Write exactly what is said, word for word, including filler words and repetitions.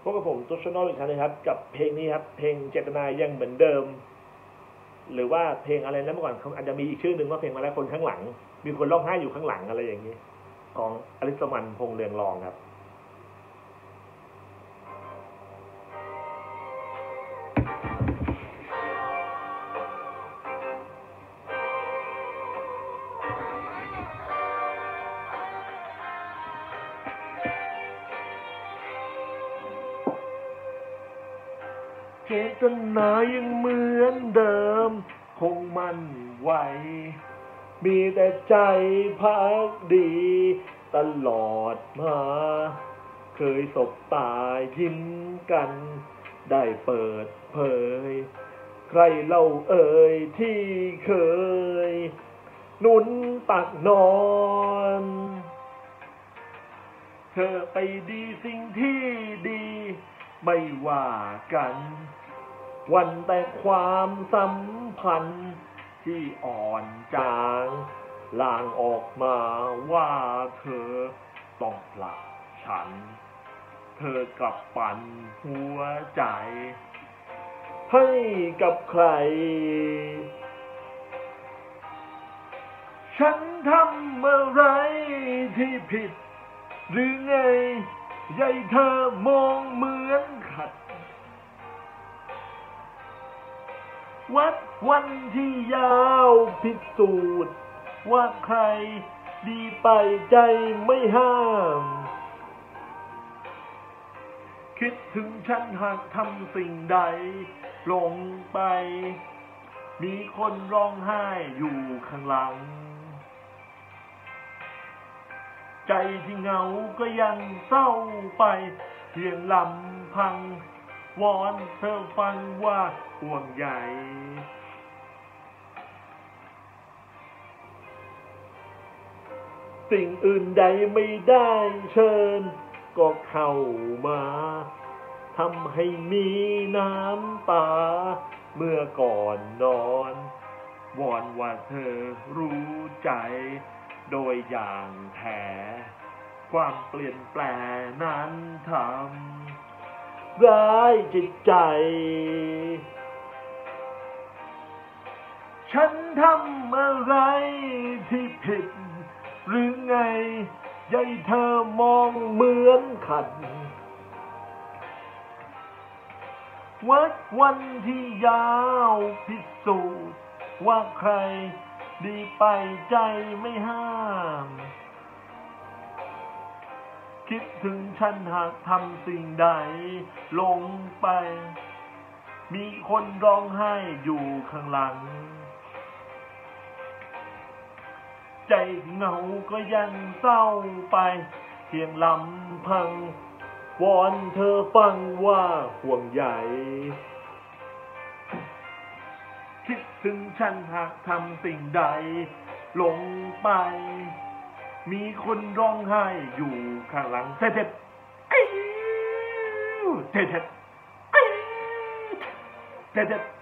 บกับผมตุ๊ชโนอีกครั้งนึงครับกับเพลงนี้ครับเพลงเจตนายังเหมือนเดิมหรือว่าเพลงอะไรนะเมื่อก่อนเขาอาจจะมีอีกชื่อหนึ่งว่าเพลงมาแล้วคนข้างหลังมีคนร้องไห้อยู่ข้างหลังอะไรอย่างนี้ของอลิสมันพงษ์เรืองรองครับเจตนายังเหมือนเดิมคงมั่นไว้มีแต่ใจพักดีตลอดมาเคยสบตายิ้มกันได้เปิดเผยใครเล่าเอ่ยที่เคยหนุนตักนอนเธอไปดีสิ่งที่ดีไม่ว่ากันวันแต่ความสัมพันธ์ที่อ่อนจางลางออกมาว่าเธอต้องผลักฉันเธอกลับปั่นหัวใจให้กับใครฉันทำอะไรที่ผิดหรือไงยายเธอมองเหมือนขัดวัดวันที่ยาวพิสูจน์ว่าใครดีไปใจไม่ห้ามคิดถึงฉันหากทำสิ่งใดลงไปมีคนร้องไห้อยู่ข้างหลังใจที่เหงาก็ยังเศร้าไปเพียงลำพังวอนเธอฟังว่าห่วงใยสิ่งอื่นใดไม่ได้เชิญก็เข้ามาทำให้มีน้ำตาเมื่อก่อนนอนวอนว่าเธอรู้ใจโดยอย่างแท้ความเปลี่ยนแปลงนั้นทำร้ายจิตใจฉันทำอะไรที่ผิดหรือไงยายเธอมองเหมือนขัดวัดวันที่ยาวพิสูจน์ว่าใครดีไปใจไม่ห้ามคิดถึงฉันหากทำสิ่งใดลงไปมีคนร้องไห้อยู่ข้างหลังใจเหงาก็ยังเศร้าไปเพียงลำพังวอนเธอฟังว่าห่วงใยคิดถึงฉันหากทำสิ่งใดลงไปมีคนร้องไห้อยู่ข้างหลังเท็ดเท็ดเท็ดเท็ดเท็ดเท็ด